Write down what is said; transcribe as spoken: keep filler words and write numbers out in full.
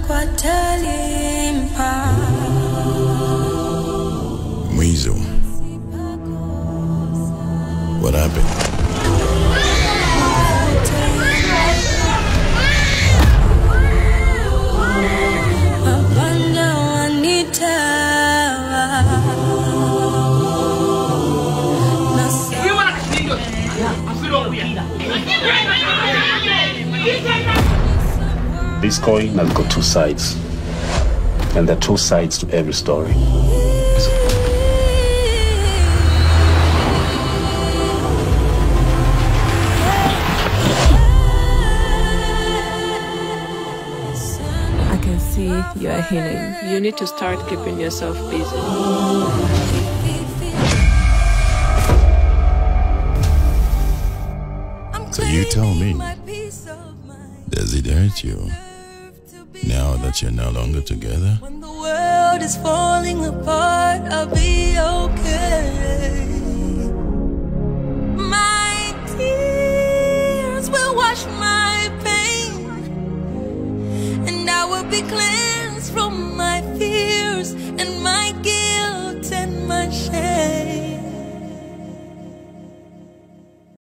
Mwizu, what happened? This coin has got two sides, and there are two sides to every story. I can see you are healing. You need to start keeping yourself busy. So you tell me, does it hurt you now that you're no longer together? When the world is falling apart, I'll be okay. My tears will wash my pain, and I will be clean.